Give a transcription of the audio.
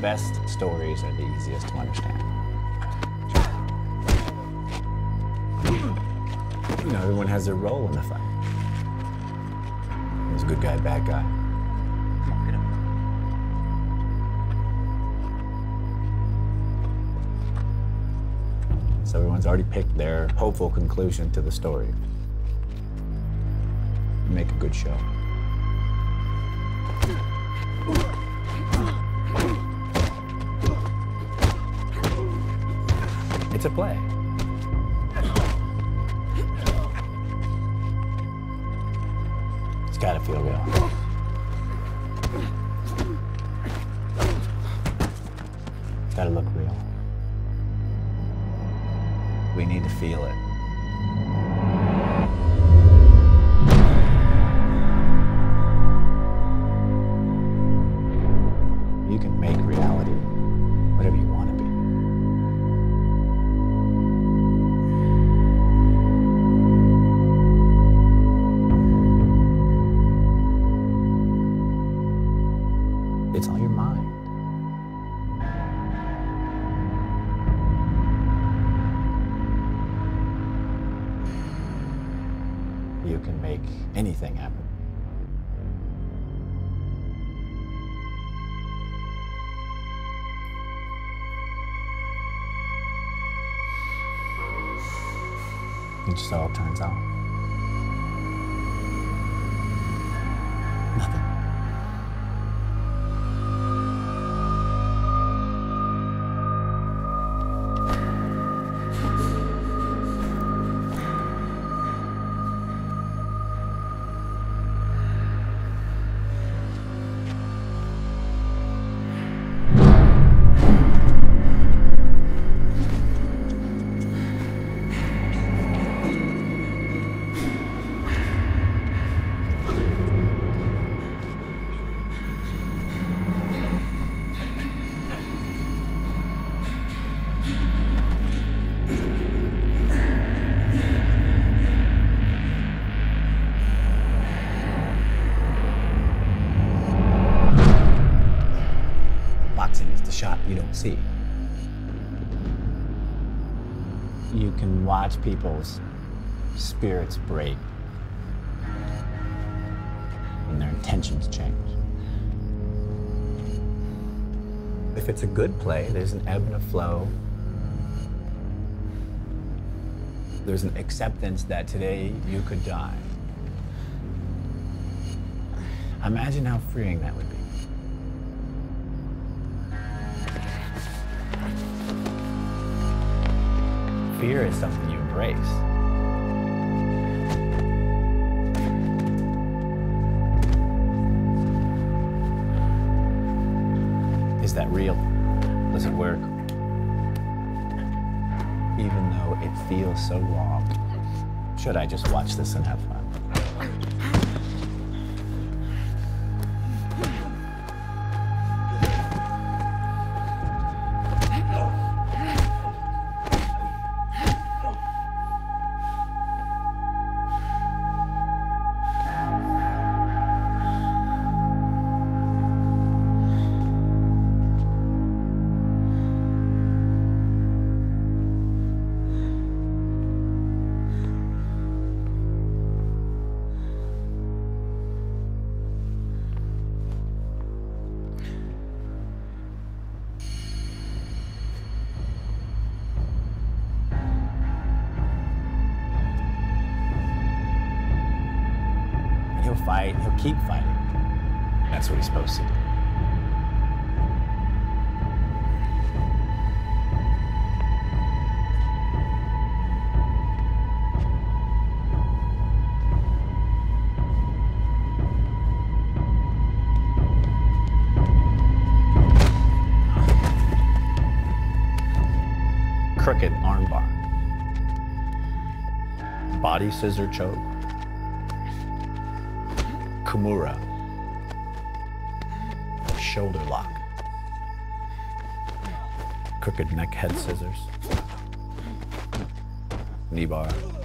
best stories are the easiest to understand. You know, everyone has their role in the fight. There's a good guy, bad guy. Come on, get him. So everyone's already picked their hopeful conclusion to the story. Make a good show. It's a play. It's gotta feel real. It's gotta look real. We need to feel it. You can make reality whatever you want to be. It's all your mind. You can make anything happen. It just all turns out. Nothing. Shot you don't see. You can watch people's spirits break and their intentions change. If it's a good play, there's an ebb and a flow. There's an acceptance that today you could die. Imagine how freeing that would be. Fear is something you embrace. Is that real? Does it work? Even though it feels so wrong, should I just watch this and have fun? He'll fight, he'll keep fighting. That's what he's supposed to do. Crooked armbar. Body scissor choke. Kimura. Shoulder lock. Crooked neck head scissors. Knee bar.